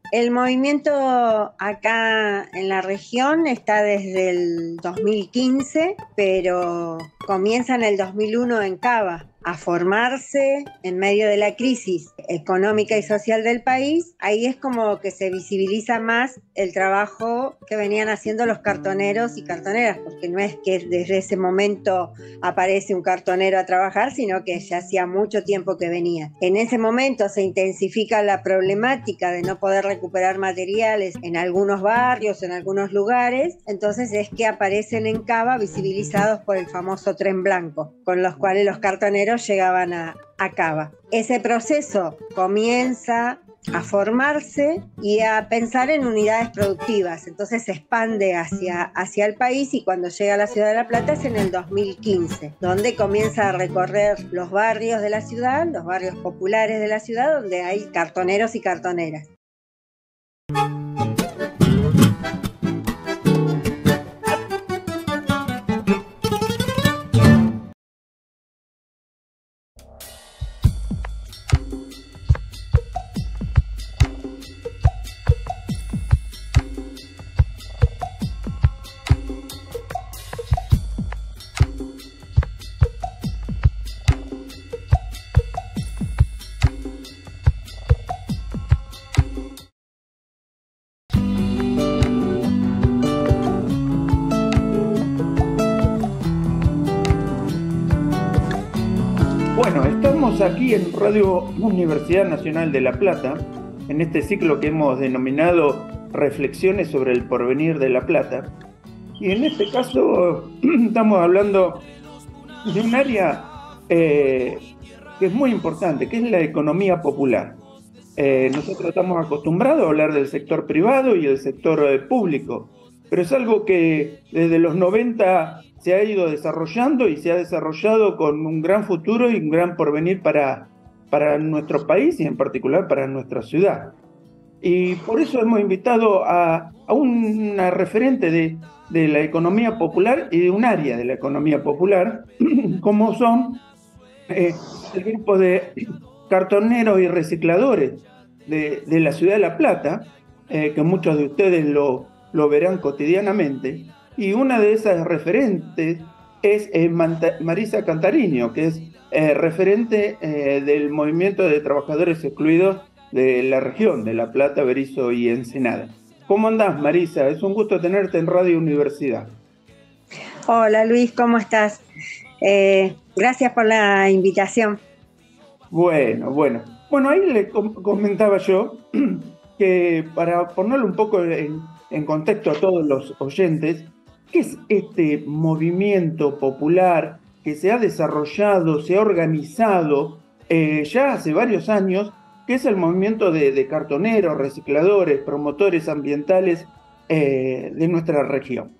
El movimiento acá en la región está desde el 2015, pero comienza en el 2001 en Cava a formarse en medio de la crisis económica y social del país. Ahí es como que se visibiliza más el trabajo que venían haciendo los cartoneros y cartoneras, porque no es que desde ese momento aparece un cartonero a trabajar, sino que ya hacía mucho tiempo que venía. En ese momento se intensifica la problemática de no poder recuperar materiales en algunos barrios, en algunos lugares, entonces es que aparecen en Cava visibilizados por el famoso tren blanco, con los cuales los cartoneros llegaban a Cava. Ese proceso comienza a formarse y a pensar en unidades productivas, entonces se expande hacia el país, y cuando llega a la ciudad de La Plata es en el 2015, donde comienza a recorrer los barrios de la ciudad, los barrios populares de la ciudad, donde hay cartoneros y cartoneras. Bueno, estamos aquí en Radio Universidad Nacional de La Plata, en este ciclo que hemos denominado Reflexiones sobre el porvenir de La Plata. Y en este caso estamos hablando de un área que es muy importante, que es la economía popular. Nosotros estamos acostumbrados a hablar del sector privado y el sector público, pero es algo que desde los 90 se ha ido desarrollando y se ha desarrollado con un gran futuro y un gran porvenir para nuestro país y en particular para nuestra ciudad. Y por eso hemos invitado a una referente de la economía popular y de un área de la economía popular, como son el grupo de cartoneros y recicladores de la ciudad de La Plata, que muchos de ustedes lo verán cotidianamente. Y una de esas referentes es Marisa Cantarino, que es referente del movimiento de trabajadores excluidos de la región de La Plata, Berisso y Ensenada. ¿Cómo andás, Marisa? Es un gusto tenerte en Radio Universidad. Hola Luis, ¿cómo estás? Gracias por la invitación. Bueno, ahí le comentaba yo que para ponerlo un poco en contexto a todos los oyentes, ¿qué es este movimiento popular que se ha desarrollado, se ha organizado ya hace varios años, que es el movimiento de cartoneros, recicladores, promotores ambientales de nuestra región?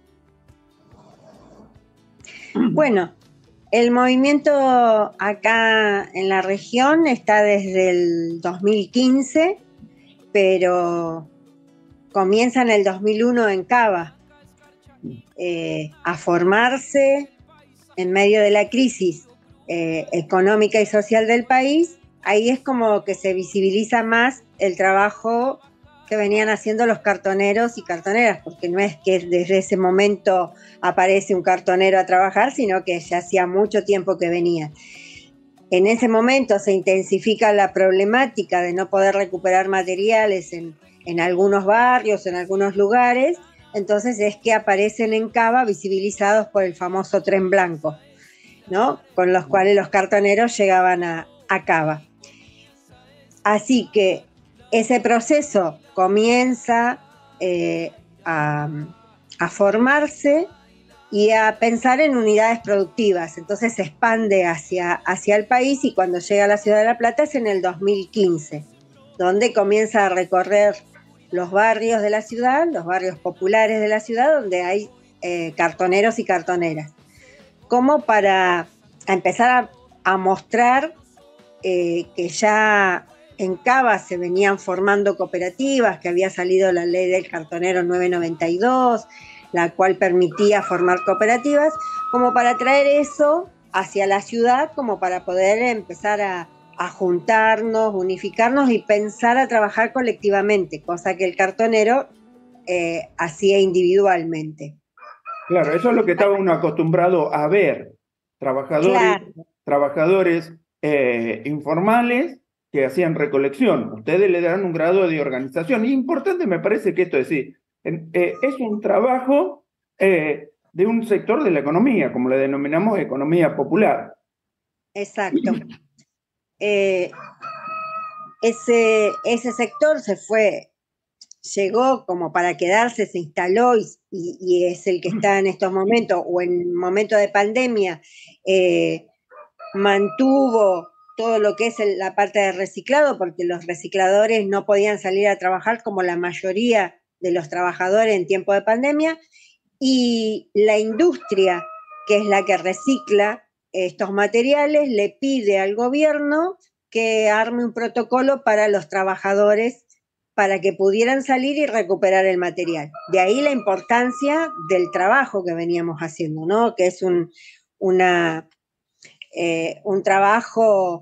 Bueno, el movimiento acá en la región está desde el 2015, pero comienza en el 2001 en Cava a formarse en medio de la crisis económica y social del país. Ahí es como que se visibiliza más el trabajo que venían haciendo los cartoneros y cartoneras, porque no es que desde ese momento aparece un cartonero a trabajar, sino que ya hacía mucho tiempo que venía. En ese momento se intensifica la problemática de no poder recuperar materiales en algunos barrios, en algunos lugares, entonces es que aparecen en Cava visibilizados por el famoso tren blanco, ¿no? Con los cuales los cartoneros llegaban a Cava. Así que ese proceso comienza a formarse y a pensar en unidades productivas, entonces se expande hacia el país, y cuando llega a la ciudad de La Plata es en el 2015, donde comienza a recorrer los barrios de la ciudad, los barrios populares de la ciudad, donde hay cartoneros y cartoneras, como para empezar a mostrar que ya en Cava se venían formando cooperativas, que había salido la ley del cartonero 992, la cual permitía formar cooperativas, como para traer eso hacia la ciudad, como para poder empezar a a juntarnos, unificarnos y pensar a trabajar colectivamente, cosa que el cartonero hacía individualmente. Claro, eso es lo que estaba uno acostumbrado a ver, trabajadores, Claro. trabajadores informales que hacían recolección. Ustedes le dan un grado de organización. Y importante me parece que esto es decir, es un trabajo de un sector de la economía, como le denominamos economía popular. Exacto. Ese sector llegó como para quedarse, se instaló y es el que está en estos momentos, o en momentos de pandemia, mantuvo todo lo que es la parte de reciclado, porque los recicladores no podían salir a trabajar como la mayoría de los trabajadores en tiempo de pandemia, y la industria, que es la que recicla estos materiales, le pide al gobierno que arme un protocolo para los trabajadores para que pudieran salir y recuperar el material. De ahí la importancia del trabajo que veníamos haciendo, ¿no? Que es un trabajo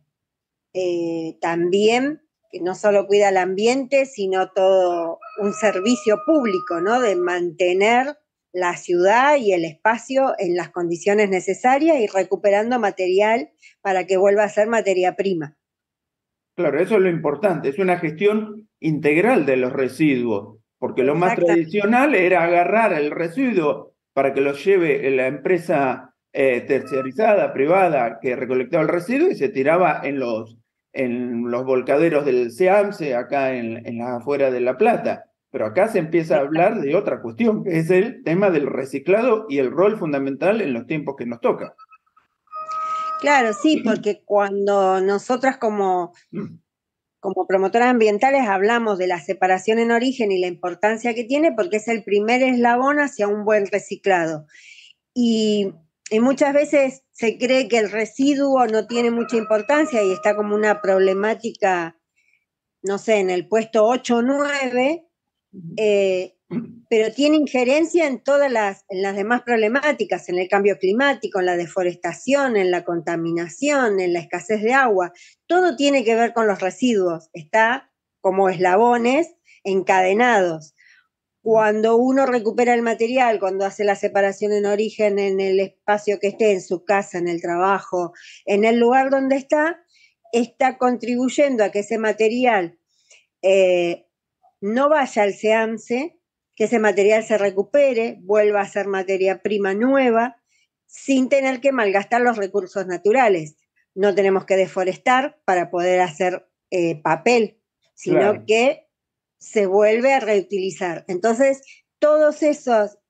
también que no solo cuida el ambiente, sino todo un servicio público, ¿no? De mantener la ciudad y el espacio en las condiciones necesarias y recuperando material para que vuelva a ser materia prima. Claro, eso es lo importante, es una gestión integral de los residuos, porque lo más tradicional era agarrar el residuo para que lo lleve la empresa terciarizada, privada, que recolectaba el residuo y se tiraba en los volcaderos del SEAMSE, acá en las afueras de La Plata. Pero acá se empieza a hablar de otra cuestión, que es el tema del reciclado y el rol fundamental en los tiempos que nos toca. Claro, sí, porque cuando nosotras como promotoras ambientales hablamos de la separación en origen y la importancia que tiene, porque es el primer eslabón hacia un buen reciclado. Y muchas veces se cree que el residuo no tiene mucha importancia y está como una problemática, no sé, en el puesto 8 o 9, pero tiene injerencia en en las demás problemáticas, en el cambio climático, en la deforestación, en la contaminación, en la escasez de agua. Todo tiene que ver con los residuos, está como eslabones encadenados. Cuando uno recupera el material, cuando hace la separación en origen en el espacio que esté, en su casa, en el trabajo, en el lugar donde está contribuyendo a que ese material no vaya al SEAMSE, que ese material se recupere, vuelva a ser materia prima nueva, sin tener que malgastar los recursos naturales. No tenemos que deforestar para poder hacer papel, sino claro, que se vuelve a reutilizar. Entonces, todos esos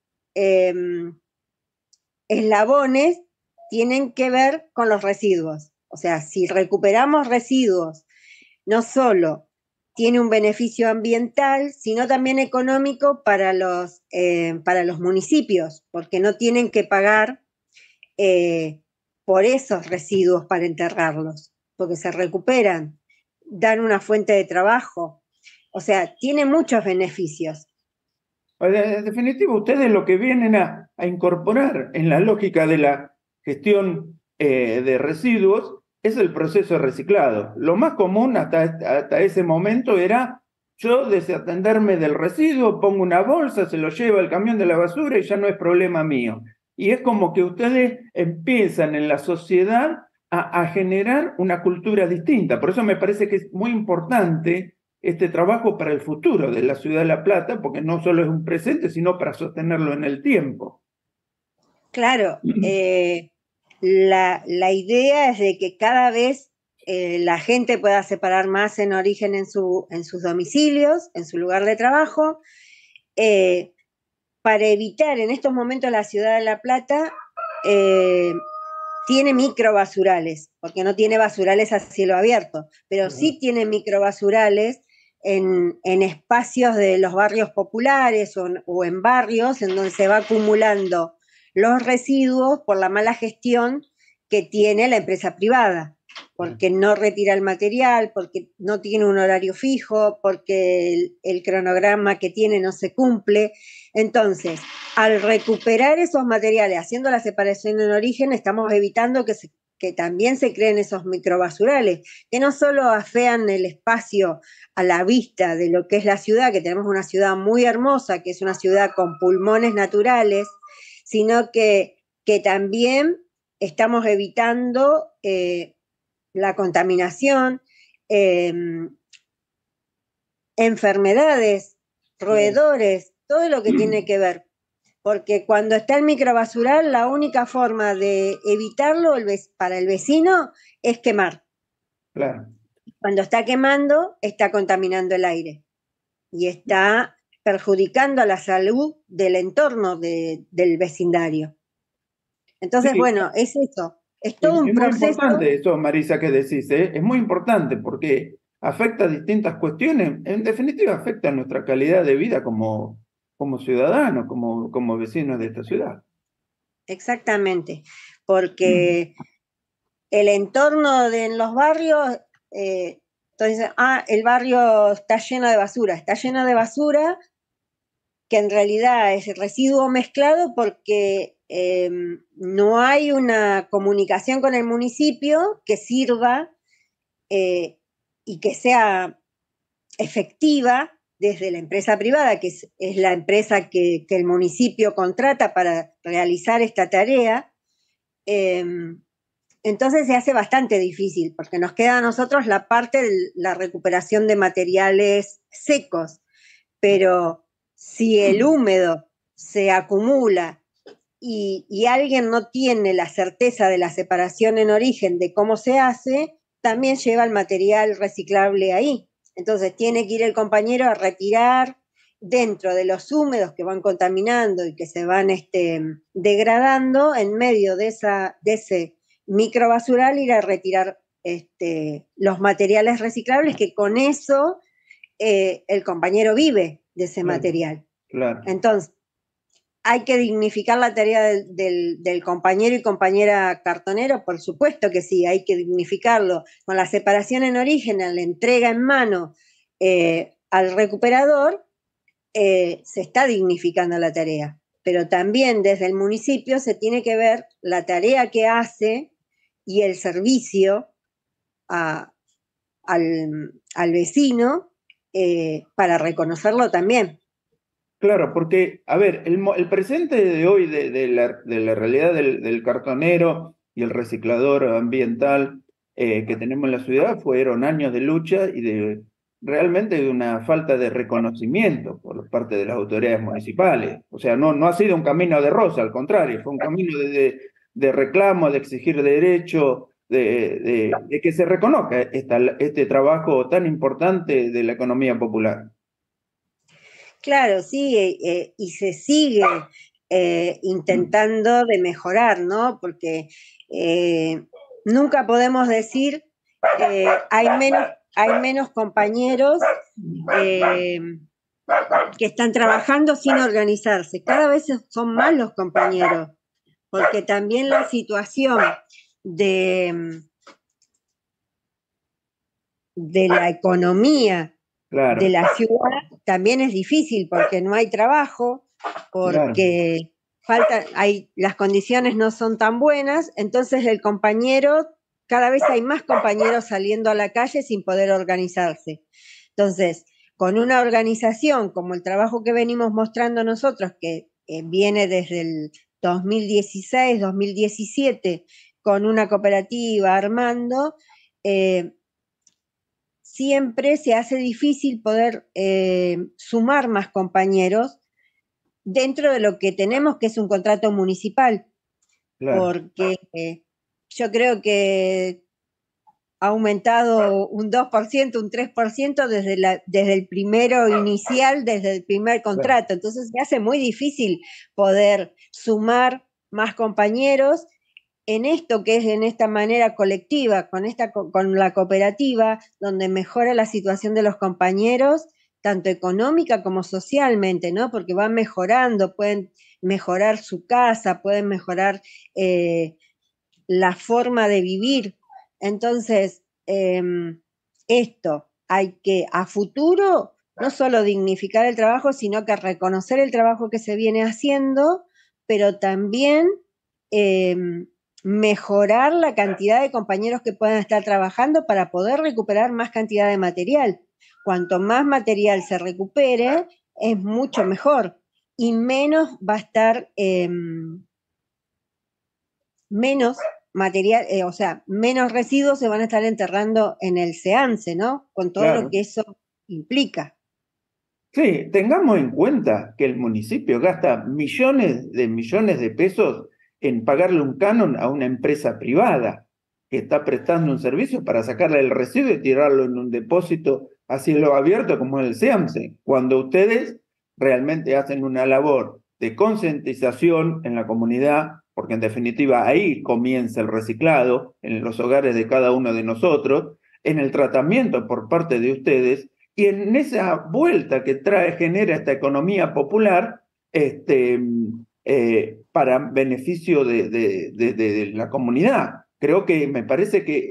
eslabones tienen que ver con los residuos. O sea, si recuperamos residuos, no solo tiene un beneficio ambiental, sino también económico para los municipios, porque no tienen que pagar por esos residuos para enterrarlos, porque se recuperan, dan una fuente de trabajo. O sea, tiene muchos beneficios. En definitiva, ustedes lo que vienen a incorporar en la lógica de la gestión de residuos es el proceso de reciclado. Lo más común hasta ese momento era yo desatenderme del residuo, pongo una bolsa, se lo lleva el camión de la basura y ya no es problema mío. Y es como que ustedes empiezan en la sociedad a generar una cultura distinta. Por eso me parece que es muy importante este trabajo para el futuro de la ciudad de La Plata, porque no solo es un presente, sino para sostenerlo en el tiempo. Claro, la idea es de que cada vez la gente pueda separar más en origen en sus domicilios, en su lugar de trabajo, para evitar en estos momentos la ciudad de La Plata tiene microbasurales, porque no tiene basurales a cielo abierto, pero sí tiene microbasurales en espacios de los barrios populares o en barrios en donde se va acumulando los residuos por la mala gestión que tiene la empresa privada, porque no retira el material, porque no tiene un horario fijo, porque el cronograma que tiene no se cumple. Entonces, al recuperar esos materiales, haciendo la separación en origen, estamos evitando que que también se creen esos microbasurales, que no solo afean el espacio a la vista de lo que es la ciudad, que tenemos una ciudad muy hermosa, que es una ciudad con pulmones naturales, sino que también estamos evitando la contaminación, eh, enfermedades, roedores, todo lo que tiene que ver. Porque cuando está el microbasural, la única forma de evitarlo para el vecino es quemar. Claro. Cuando está quemando, está contaminando el aire y está perjudicando a la salud del entorno del vecindario. Entonces, Sí, bueno, es eso. Es todo un es muy proceso. importante eso, Marisa, que decís, ¿eh? Es muy importante porque afecta a distintas cuestiones, en definitiva afecta a nuestra calidad de vida como ciudadanos, como vecinos de esta ciudad. Exactamente, porque el entorno en los barrios, entonces, el barrio está lleno de basura que en realidad es residuo mezclado porque no hay una comunicación con el municipio que sirva y que sea efectiva desde la empresa privada, que es la empresa que el municipio contrata para realizar esta tarea. Entonces se hace bastante difícil, porque nos queda a nosotros la parte de la recuperación de materiales secos, pero si el húmedo se acumula y alguien no tiene la certeza de la separación en origen de cómo se hace, también lleva el material reciclable ahí. Entonces tiene que ir el compañero a retirar dentro de los húmedos que van contaminando y que se van degradando, en medio de ese microbasural, ir a retirar los materiales reciclables, que con eso el compañero vive de ese material. Claro. Entonces, hay que dignificar la tarea del compañero y compañera cartonero, por supuesto que sí, hay que dignificarlo. Con la separación en origen, la entrega en mano al recuperador, se está dignificando la tarea. Pero también desde el municipio se tiene que ver la tarea que hace y el servicio al vecino para reconocerlo también. Claro, porque, a ver, el presente de hoy de la realidad del cartonero y el reciclador ambiental que tenemos en la ciudad fueron años de lucha y realmente de una falta de reconocimiento por parte de las autoridades municipales. O sea, no ha sido un camino de rosa, al contrario, fue un camino de reclamo, de exigir derecho, de que se reconozca este trabajo tan importante de la economía popular. Claro, sí, y se sigue intentando de mejorar, ¿no? Porque nunca podemos decir hay menos compañeros que están trabajando sin organizarse. Cada vez son más los compañeros, porque también la situación de la economía Claro, de la ciudad también es difícil, porque no hay trabajo, porque las condiciones no son tan buenas, entonces el compañero, cada vez hay más compañeros saliendo a la calle sin poder organizarse. Entonces, con una organización como el trabajo que venimos mostrando nosotros, que viene desde el 2016, 2017, con una cooperativa armando, siempre se hace difícil poder sumar más compañeros dentro de lo que tenemos, que es un contrato municipal, claro. porque yo creo que ha aumentado un 2%, un 3% desde el primero inicial, desde el primer contrato. Entonces se hace muy difícil poder sumar más compañeros en esto que es en esta manera colectiva, con la cooperativa, donde mejora la situación de los compañeros, tanto económica como socialmente, ¿no? Porque van mejorando, pueden mejorar su casa, pueden mejorar la forma de vivir. Entonces, esto hay que, a futuro, no solo dignificar el trabajo, sino que reconocer el trabajo que se viene haciendo, pero también mejorar la cantidad de compañeros que puedan estar trabajando para poder recuperar más cantidad de material. Cuanto más material se recupere, es mucho mejor y menos va a estar, menos material, o sea, menos residuos se van a estar enterrando en el SEANSE, ¿no? Con todo lo Claro. que eso implica. Sí, tengamos en cuenta que el municipio gasta millones de pesos en pagarle un canon a una empresa privada que está prestando un servicio para sacarle el residuo y tirarlo en un depósito a cielo abierto como el SEAMSE, cuando ustedes realmente hacen una labor de concientización en la comunidad, porque en definitiva ahí comienza el reciclado, en los hogares de cada uno de nosotros, en el tratamiento por parte de ustedes y en esa vuelta que genera esta economía popular, para beneficio de la comunidad. Creo que me parece que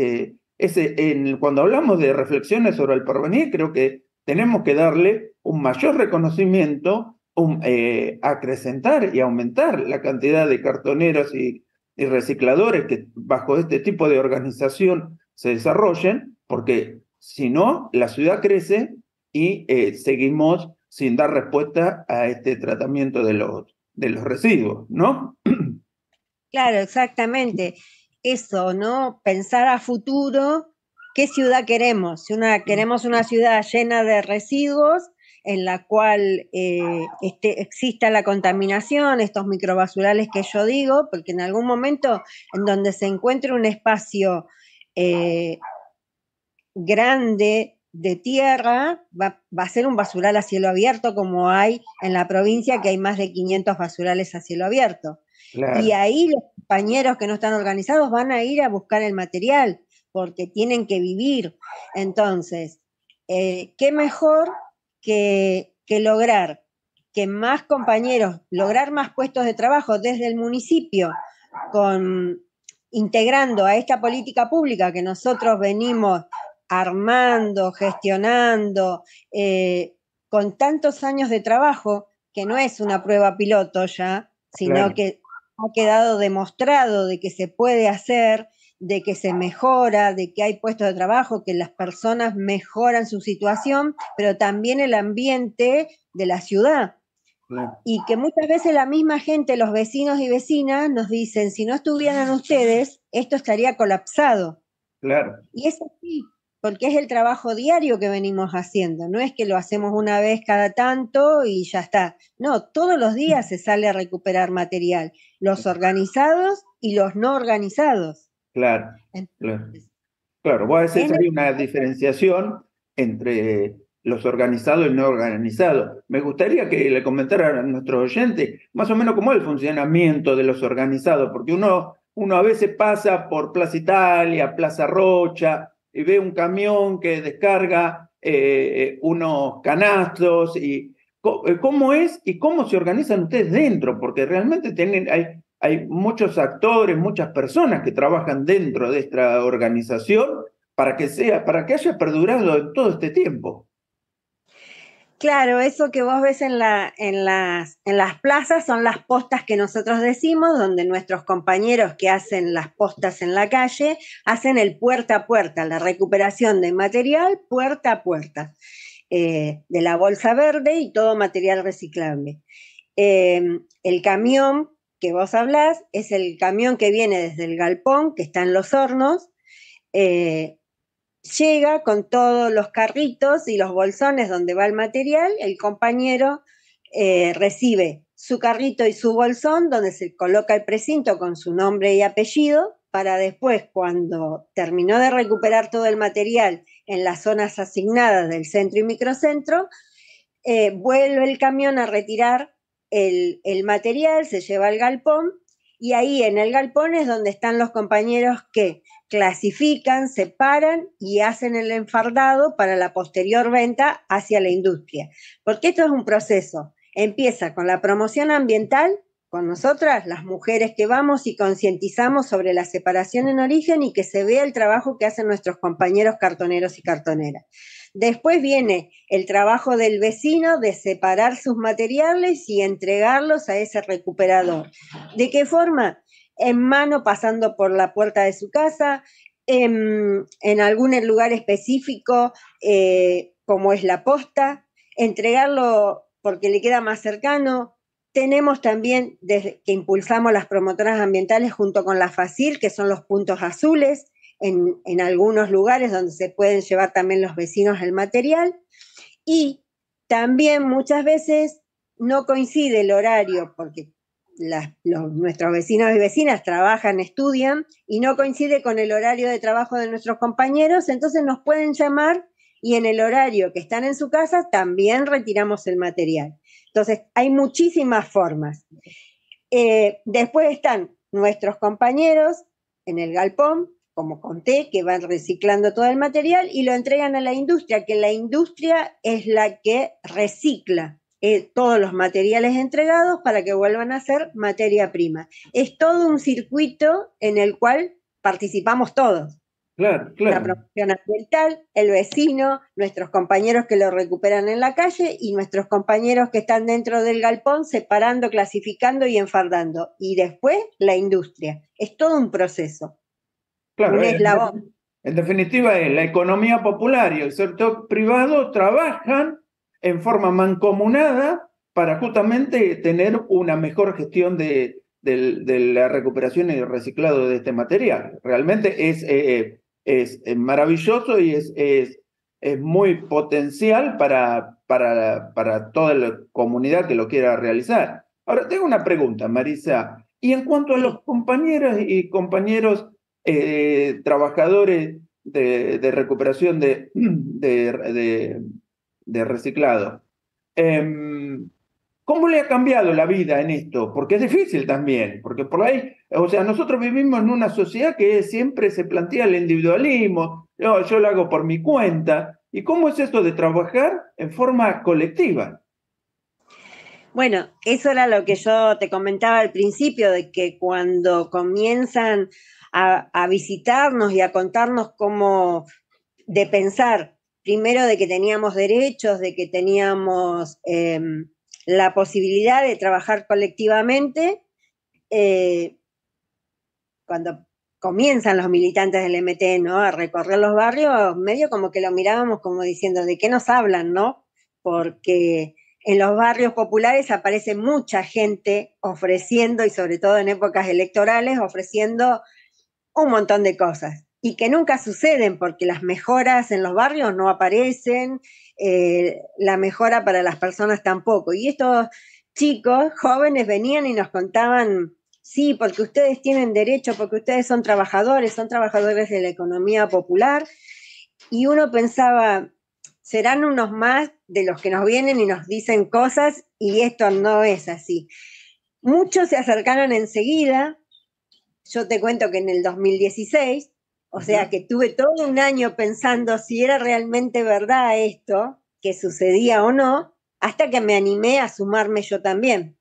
cuando hablamos de reflexiones sobre el porvenir, creo que tenemos que darle un mayor reconocimiento, acrecentar y aumentar la cantidad de cartoneros y recicladores que bajo este tipo de organización se desarrollen, porque si no, la ciudad crece y seguimos sin dar respuesta a este tratamiento de los residuos, ¿no? Claro, exactamente. Eso, ¿no? Pensar a futuro, ¿qué ciudad queremos? Si queremos una ciudad llena de residuos, en la cual exista la contaminación, estos microbasurales que yo digo, porque en algún momento en donde se encuentre un espacio eh, grande de tierra, va a ser un basural a cielo abierto, como hay en la provincia, que hay más de 500 basurales a cielo abierto. Y Claro, ahí los compañeros que no están organizados van a ir a buscar el material, porque tienen que vivir. Entonces, ¿qué mejor que lograr que más compañeros, lograr más puestos de trabajo desde el municipio, con, integrando a esta política pública que nosotros venimos armando, gestionando, con tantos años de trabajo, que no es una prueba piloto ya, sino claro. que ha quedado demostrado de que se puede hacer, de que se mejora, de que hay puestos de trabajo, que las personas mejoran su situación, pero también el ambiente de la ciudad. Claro. Y que muchas veces la misma gente, los vecinos y vecinas, nos dicen, si no estuvieran ustedes, esto estaría colapsado. Claro. Y es así, porque es el trabajo diario que venimos haciendo, no es que lo hacemos una vez cada tanto y ya está. No, todos los días se sale a recuperar material, los organizados y los no organizados. Claro, claro. Entonces, Claro, vos es haces ahí una diferenciación entre los organizados y no organizados. Me gustaría que le comentara a nuestros oyentes más o menos cómo es el funcionamiento de los organizados, porque uno a veces pasa por Plaza Italia, Plaza Rocha, y ve un camión que descarga unos canastos, y cómo es y cómo se organizan ustedes dentro, porque realmente hay muchos actores, muchas personas que trabajan dentro de esta organización para que haya perdurado en todo este tiempo. claro, eso que vos ves en las plazas son las postas que nosotros decimos, donde nuestros compañeros que hacen las postas en la calle hacen el puerta a puerta, la recuperación de material puerta a puerta, de la bolsa verde y todo material reciclable. El camión que vos hablás es el camión que viene desde el galpón, que está en los hornos, eh, llega con todos los carritos y los bolsones donde va el material, el compañero recibe su carrito y su bolsón donde se coloca el precinto con su nombre y apellido para después, cuando terminó de recuperar todo el material en las zonas asignadas del centro y microcentro, vuelve el camión a retirar el material, se lleva al galpón y ahí en el galpón es donde están los compañeros que clasifican, separan y hacen el enfardado para la posterior venta hacia la industria. Porque esto es un proceso. Empieza con la promoción ambiental, con nosotras, las mujeres que vamos y concientizamos sobre la separación en origen y que se vea el trabajo que hacen nuestros compañeros cartoneros y cartoneras. Después viene el trabajo del vecino de separar sus materiales y entregarlos a ese recuperador. ¿De qué forma? en mano pasando por la puerta de su casa, en algún lugar específico como es la posta, entregarlo porque le queda más cercano. Tenemos también, desde que impulsamos las promotoras ambientales junto con la FACIL, que son los puntos azules, en algunos lugares donde se pueden llevar también los vecinos el material. Y también muchas veces no coincide el horario, porque nuestros vecinos y vecinas trabajan, estudian, y no coincide con el horario de trabajo de nuestros compañeros, entonces nos pueden llamar y en el horario que están en su casa también retiramos el material. Entonces, hay muchísimas formas. Después están nuestros compañeros en el galpón, como conté, que van reciclando todo el material y lo entregan a la industria, que la industria es la que recicla todos los materiales entregados para que vuelvan a ser materia prima. Es todo un circuito en el cual participamos todos. Claro, La claro. promoción ambiental, el vecino, nuestros compañeros que lo recuperan en la calle y nuestros compañeros que están dentro del galpón separando, clasificando y enfardando. Y después la industria. Es todo un proceso, Claro, un eslabón. en definitiva, la economía popular y el sector privado trabajan en forma mancomunada para justamente tener una mejor gestión de la recuperación y el reciclado de este material. Realmente es maravilloso y es muy potencial para toda la comunidad que lo quiera realizar. Ahora, tengo una pregunta, Marisa. Y en cuanto a Sí. los compañeros y compañeros trabajadores de recuperación de reciclado. ¿Cómo le ha cambiado la vida en esto? Porque es difícil también, porque por ahí, o sea, nosotros vivimos en una sociedad que siempre se plantea el individualismo, yo lo hago por mi cuenta. ¿Y cómo es esto de trabajar en forma colectiva? Bueno, eso era lo que yo te comentaba al principio, de que cuando comienzan a visitarnos y a contarnos cómo, de pensar, primero de que teníamos derechos, de que teníamos la posibilidad de trabajar colectivamente, eh, cuando comienzan los militantes del MT, ¿no? A recorrer los barrios, medio como que lo mirábamos como diciendo, ¿de qué nos hablan, no? Porque en los barrios populares aparece mucha gente ofreciendo, y sobre todo en épocas electorales, ofreciendo un montón de cosas. Y que nunca suceden porque las mejoras en los barrios no aparecen, la mejora para las personas tampoco. Y estos chicos jóvenes venían y nos contaban, sí, porque ustedes tienen derecho, porque ustedes son trabajadores de la economía popular. Y uno pensaba, serán unos más de los que nos vienen y nos dicen cosas, y esto no es así. Muchos se acercaron enseguida. Yo te cuento que en el 2016, o sea que tuve todo un año pensando si era realmente verdad esto, que sucedía o no, hasta que me animé a sumarme yo también.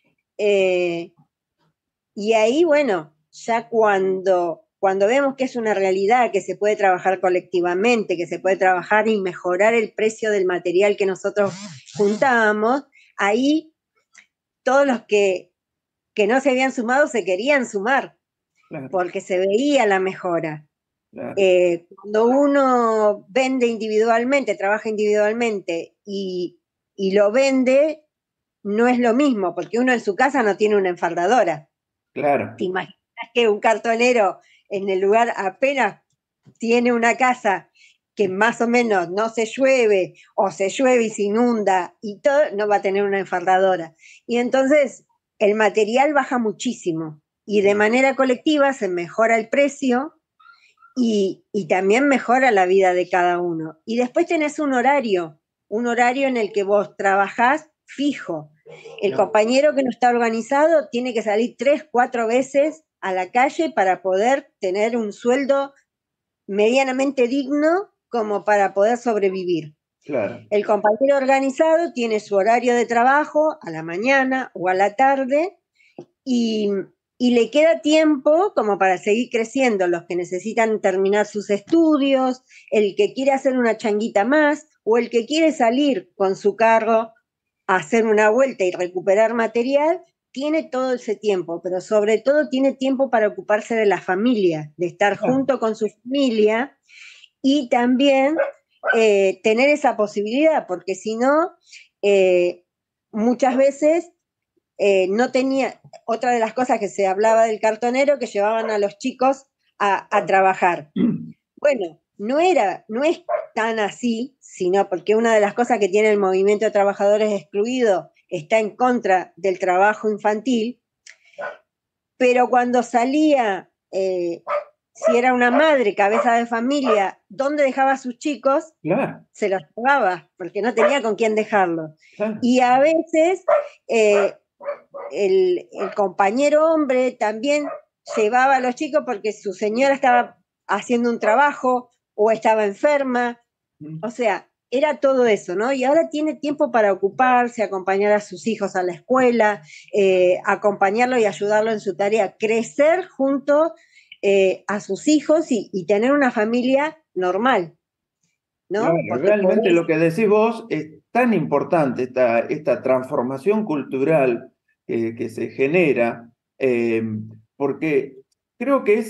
Y ahí, bueno, ya cuando vemos que es una realidad, que se puede trabajar colectivamente, que se puede trabajar y mejorar el precio del material que nosotros juntábamos, ahí todos los que no se habían sumado se querían sumar, Claro, porque se veía la mejora. claro. Cuando uno vende individualmente, trabaja individualmente y lo vende, no es lo mismo, porque uno en su casa no tiene una enfardadora. Claro. ¿Te imaginas que un cartonero en el lugar apenas tiene una casa que más o menos no se llueve o se llueve y se inunda y todo, no va a tener una enfardadora? Y entonces el material baja muchísimo y de manera colectiva se mejora el precio y también mejora la vida de cada uno. Y después tenés un horario en el que vos trabajás fijo. El compañero que no está organizado tiene que salir 3, 4 veces a la calle para poder tener un sueldo medianamente digno como para poder sobrevivir. Claro. El compañero organizado tiene su horario de trabajo a la mañana o a la tarde y, y le queda tiempo como para seguir creciendo, los que necesitan terminar sus estudios, el que quiere hacer una changuita más o el que quiere salir con su carro a hacer una vuelta y recuperar material, tiene todo ese tiempo, pero sobre todo tiene tiempo para ocuparse de la familia, de estar junto con su familia y también tener esa posibilidad, porque si no, muchas veces no tenía, otra de las cosas que se hablaba del cartonero, que llevaban a los chicos a trabajar. Bueno, no es tan así, sino porque una de las cosas que tiene el movimiento de trabajadores excluidos está en contra del trabajo infantil, pero cuando salía, si era una madre, cabeza de familia, ¿dónde dejaba a sus chicos? Claro, Se los llevaba, porque no tenía con quién dejarlos. claro. Y a veces el compañero hombre también llevaba a los chicos porque su señora estaba haciendo un trabajo o estaba enferma, o sea, era todo eso, ¿no? Y ahora tiene tiempo para ocuparse, acompañar a sus hijos a la escuela, acompañarlo y ayudarlo en su tarea, crecer junto a sus hijos y tener una familia normal, Claro, ¿no? Porque realmente podés, lo que decís vos es tan importante, esta transformación cultural que se genera, porque creo que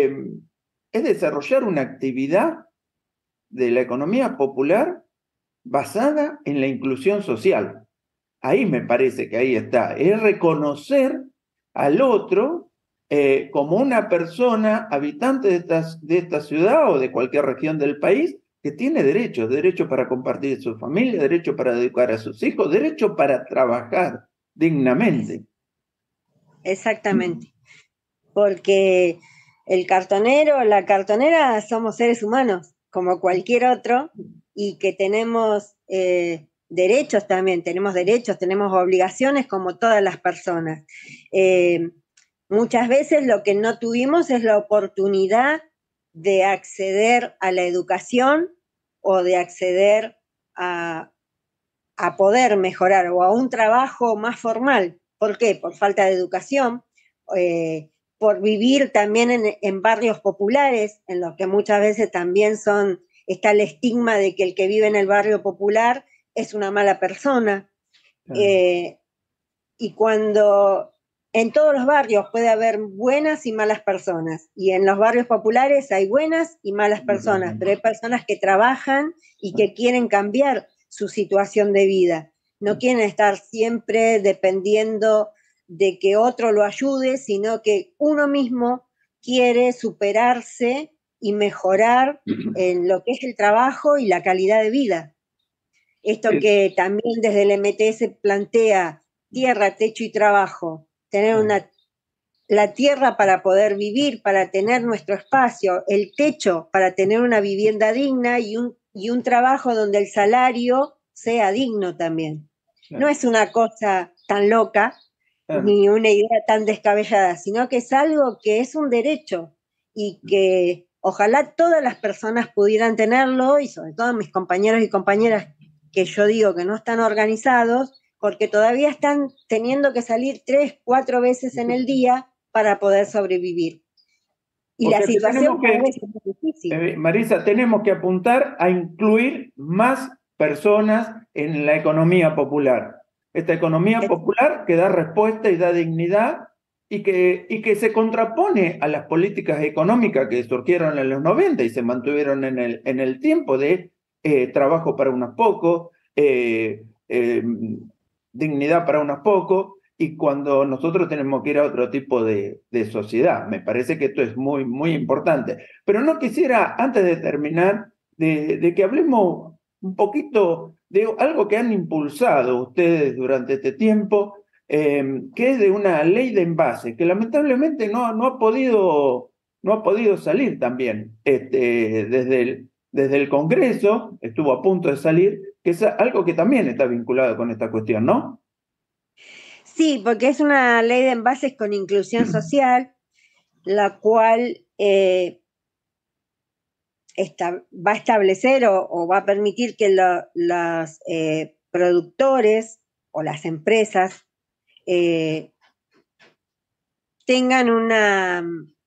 es desarrollar una actividad de la economía popular basada en la inclusión social. Ahí me parece que ahí está, es reconocer al otro como una persona habitante de esta ciudad o de cualquier región del país que tiene derechos, derecho para compartir su familia, derecho para educar a sus hijos, derecho para trabajar dignamente. exactamente, porque el cartonero, la cartonera somos seres humanos, como cualquier otro, y que tenemos derechos también, tenemos derechos, tenemos obligaciones como todas las personas. Muchas veces lo que no tuvimos es la oportunidad de acceder a la educación o de acceder a, a poder mejorar o a un trabajo más formal. ¿Por qué? Por falta de educación, por vivir también en barrios populares, en los que muchas veces también está el estigma de que el que vive en el barrio popular es una mala persona. Eh, y cuando en todos los barrios puede haber buenas y malas personas, y en los barrios populares hay buenas y malas personas, pero hay personas que trabajan y que quieren cambiar su situación de vida. No quieren estar siempre dependiendo de que otro lo ayude, sino que uno mismo quiere superarse y mejorar en lo que es el trabajo y la calidad de vida. Esto que también desde el MTS plantea tierra, techo y trabajo, tener la tierra para poder vivir, para tener nuestro espacio, el techo para tener una vivienda digna y un trabajo donde el salario sea digno también. No es una cosa tan loca ni una idea tan descabellada, sino que es algo que es un derecho y que ojalá todas las personas pudieran tenerlo, y sobre todo mis compañeros y compañeras que yo digo que no están organizados, porque todavía están teniendo que salir 3, 4 veces en el día para poder sobrevivir. Y O la sea que situación tenemos cada que, vez es más difícil. Marisa, tenemos que apuntar a incluir más personas en la economía popular. Esta economía popular que da respuesta y da dignidad y que se contrapone a las políticas económicas que surgieron en los 90 y se mantuvieron en el tiempo de trabajo para unos pocos, dignidad para unos pocos, y cuando nosotros tenemos que ir a otro tipo de sociedad. Me parece que esto es muy, muy importante. Pero no quisiera, antes de terminar, de que hablemos un poquito de algo que han impulsado ustedes durante este tiempo, que es de una ley de envase, que lamentablemente no ha podido salir también desde el Congreso, estuvo a punto de salir, que es algo que también está vinculado con esta cuestión, ¿no? Sí, porque es una ley de envases con inclusión social, la cual va a establecer o va a permitir que los productores o las empresas tengan una,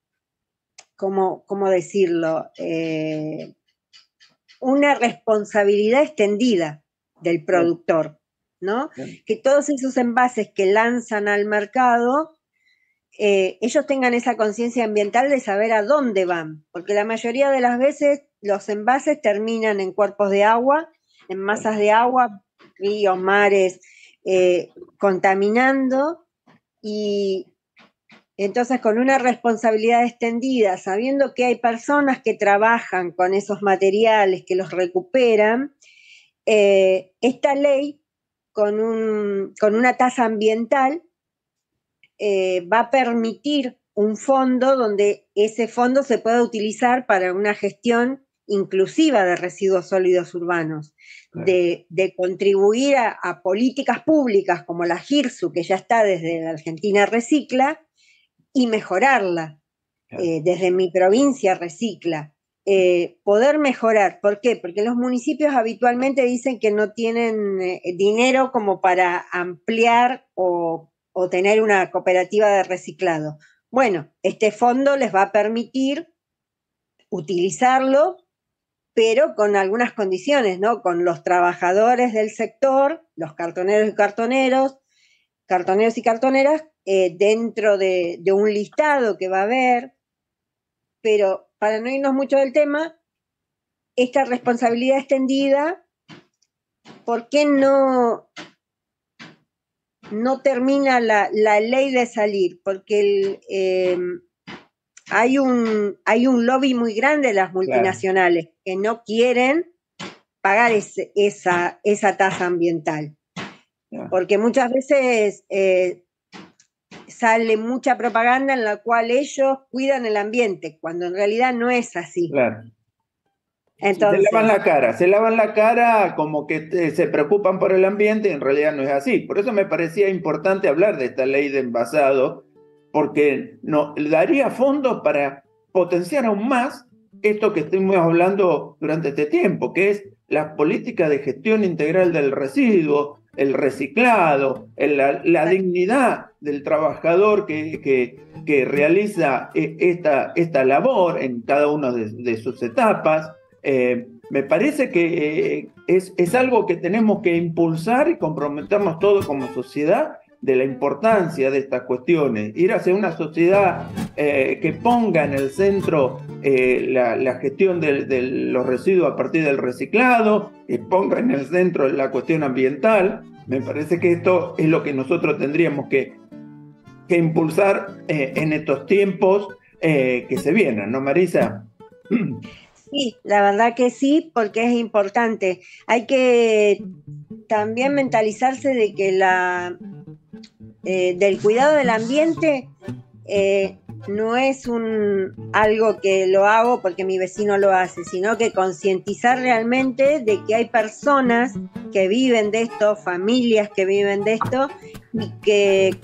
¿cómo decirlo? Una responsabilidad extendida del productor, ¿no? Que todos esos envases que lanzan al mercado, ellos tengan esa conciencia ambiental de saber a dónde van, porque la mayoría de las veces los envases terminan en cuerpos de agua, en masas de agua, ríos, mares, contaminando, y entonces con una responsabilidad extendida, sabiendo que hay personas que trabajan con esos materiales, que los recuperan, esta ley con una tasa ambiental va a permitir un fondo donde ese fondo se pueda utilizar para una gestión inclusiva de residuos sólidos urbanos, de contribuir a políticas públicas como la GIRSU, que ya está desde la Argentina Recicla, y mejorarla. Desde mi provincia Recicla. Poder mejorar. ¿Por qué? Porque los municipios habitualmente dicen que no tienen dinero como para ampliar o tener una cooperativa de reciclado. Bueno, este fondo les va a permitir utilizarlo, pero con algunas condiciones, ¿no? Con los trabajadores del sector, los cartoneros y cartoneras, dentro de un listado que va a haber, pero para no irnos mucho del tema, esta responsabilidad extendida, ¿por qué no termina la ley de salir? Porque hay un lobby muy grande de las multinacionales que no quieren pagar esa tasa ambiental. Porque muchas veces sale mucha propaganda en la cual ellos cuidan el ambiente, cuando en realidad no es así. Claro. Entonces, se lavan la cara como que se preocupan por el ambiente y en realidad no es así. Por eso me parecía importante hablar de esta ley de envasado, porque daría fondos para potenciar aún más esto que estuvimos hablando durante este tiempo, que es la política de gestión integral del residuo, el reciclado, la dignidad del trabajador que realiza esta labor en cada una de sus etapas. Me parece que es algo que tenemos que impulsar y comprometernos todos como sociedad de la importancia de estas cuestiones, ir hacia una sociedad que ponga en el centro la gestión de los residuos a partir del reciclado, que ponga en el centro la cuestión ambiental. Me parece que esto es lo que nosotros tendríamos que impulsar en estos tiempos que se vienen, ¿no, Marisa? Sí, la verdad que sí, porque es importante. Hay que también mentalizarse de que del cuidado del ambiente no es algo que lo hago porque mi vecino lo hace, sino que concientizar realmente de que hay personas que viven de esto, familias que viven de esto, y que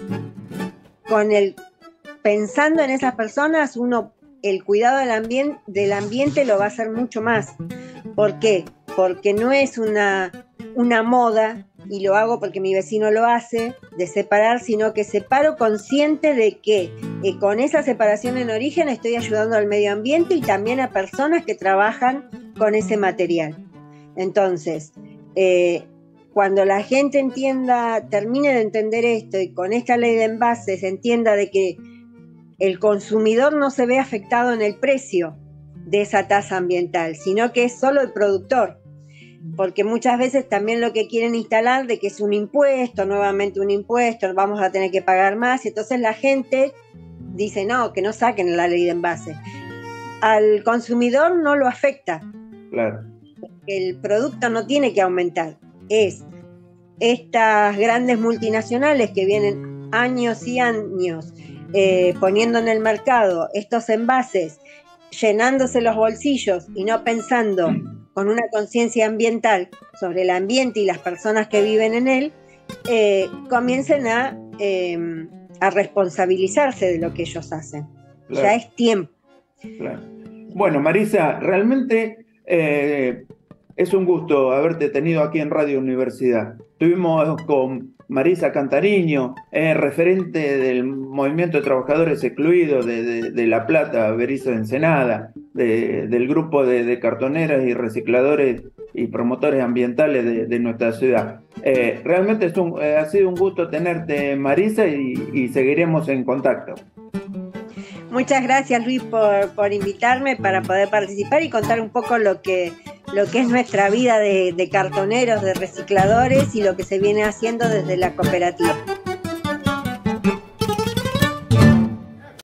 pensando en esas personas, el cuidado del ambiente lo va a hacer mucho más. ¿Por qué? Porque no es una moda, y lo hago porque mi vecino lo hace, de separar, sino que separo consciente de que con esa separación en origen estoy ayudando al medio ambiente y también a personas que trabajan con ese material. Entonces, cuando la gente termine de entender esto y con esta ley de envases entienda de que el consumidor no se ve afectado en el precio de esa tasa ambiental, sino que es solo el productor, porque muchas veces también lo que quieren instalar de que es un impuesto, nuevamente un impuesto, vamos a tener que pagar más, y entonces la gente dice no, que no saquen la ley de envases. Al consumidor no lo afecta. Claro. El producto no tiene que aumentar, es estas grandes multinacionales que vienen años y años poniendo en el mercado estos envases, llenándose los bolsillos y no pensando con una conciencia ambiental sobre el ambiente y las personas que viven en él, comiencen a responsabilizarse de lo que ellos hacen. Claro. Ya es tiempo. Claro. Bueno, Marisa, realmente es un gusto haberte tenido aquí en Radio Universidad. Estuvimos con Marisa Cantariño, referente del Movimiento de Trabajadores Excluidos de La Plata, Berisso Ensenada, del grupo de cartoneras y recicladores y promotores ambientales de nuestra ciudad. Realmente ha sido un gusto tenerte, Marisa, y seguiremos en contacto. Muchas gracias, Luis, por invitarme para poder participar y contar un poco lo que es nuestra vida de cartoneros, de recicladores y lo que se viene haciendo desde la cooperativa.